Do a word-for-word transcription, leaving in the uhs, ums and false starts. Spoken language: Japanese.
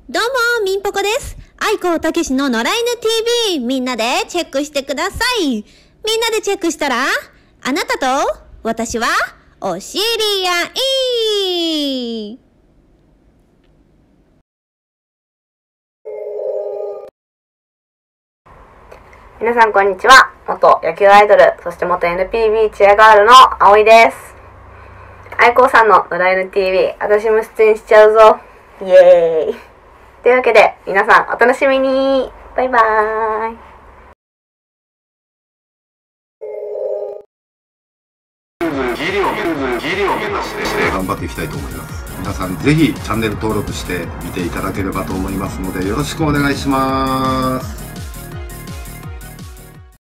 どうも、みんぽこです。愛子たけしの野良犬 ティーブイ、みんなでチェックしてください。みんなでチェックしたら、あなたと私はお知り合い。 皆さんこんにちは。元野球アイドル、そして元 エヌピービー チアガールの葵です。愛子さんの野良犬 ティーブイ、私も出演しちゃうぞ。イエーイ。というわけで、皆さんお楽しみに。バイバーイ。 頑張っていきたいと思います。皆さんぜひチャンネル登録して見ていただければと思いますので、よろしくお願いします。